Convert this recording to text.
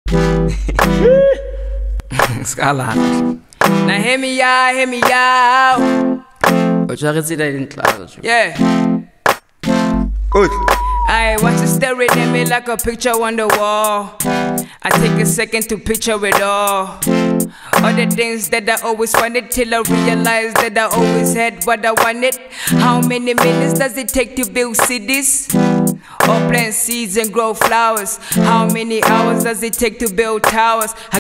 Skala. Now hear me out, hear me out. But you already that in class. Yeah. Good. I watch it staring at me like a picture on the wall. I take a second to picture it all. All the things that I always wanted till I realized that I always had what I wanted. How many minutes does it take to build cities? Or plant seeds and grow flowers? How many hours does it take to build towers?